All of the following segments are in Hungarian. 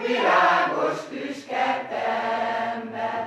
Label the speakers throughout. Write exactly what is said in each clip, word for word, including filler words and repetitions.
Speaker 1: virágos tüskertembe.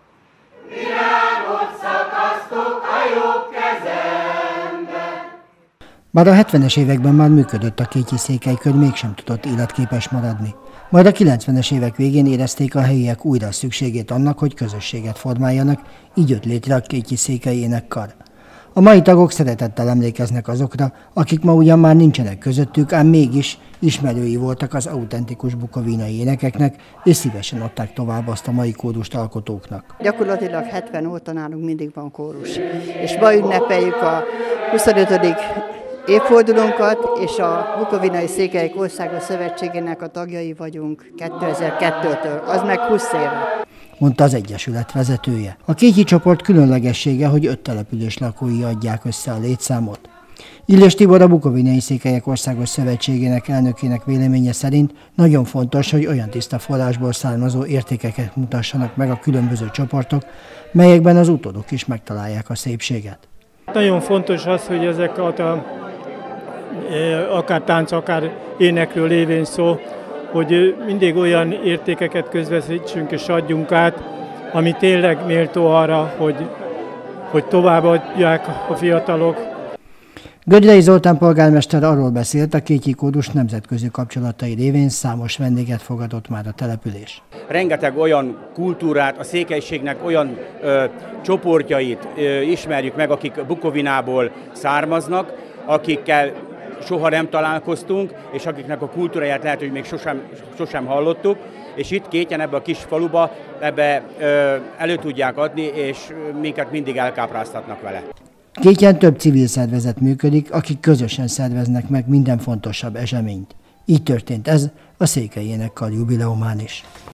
Speaker 1: Virágot szakasztok a jobb kezembe.
Speaker 2: Bár a hetvenes években már működött a Kétyi Székelykör, mégsem tudott életképes maradni. Majd a kilencvenes évek végén érezték a helyiek újra szükségét annak, hogy közösséget formáljanak, így jött létre a Kétyi Székely Énekkar. A mai tagok szeretettel emlékeznek azokra, akik ma ugyan már nincsenek közöttük, ám mégis ismerői voltak az autentikus bukovinai énekeknek, és szívesen adták tovább azt a mai kórust alkotóknak.
Speaker 3: Gyakorlatilag hetven óta nálunk mindig van kórus, és ma ünnepeljük a huszonötödik évfordulónkat, és a Bukovinai Székelyek Országos Szövetségének a tagjai vagyunk kétezer-kettőtől, az meg húsz éve.
Speaker 2: Mondta az egyesület vezetője. A Kétyi csoport különlegessége, hogy öt település lakói adják össze a létszámot. Illés Tibor, a Bukovinai Székelyek Országos Szövetségének elnökének véleménye szerint nagyon fontos, hogy olyan tiszta forrásból származó értékeket mutassanak meg a különböző csoportok, melyekben az utódok is megtalálják a szépséget.
Speaker 4: Nagyon fontos az, hogy ezek a, akár tánc, akár énekről lévén szó, hogy mindig olyan értékeket közvetítsünk és adjunk át, ami tényleg méltó arra, hogy, hogy továbbadják a fiatalok.
Speaker 2: Gödrei Zoltán polgármester arról beszélt, a Kétyi kórus nemzetközi kapcsolatai révén számos vendéget fogadott már a település.
Speaker 5: Rengeteg olyan kultúrát, a székelységnek olyan ö, csoportjait ö, ismerjük meg, akik Bukovinából származnak, akikkel soha nem találkoztunk, és akiknek a kultúráját lehet, hogy még sosem, sosem hallottuk, és itt Kétyen, ebbe a kis faluba ebbe ö, elő tudják adni, és minket mindig elkápráztatnak vele.
Speaker 2: Kétyen több civil szervezet működik, akik közösen szerveznek meg minden fontosabb eseményt. Így történt ez a Székely Énekkar jubileumán is.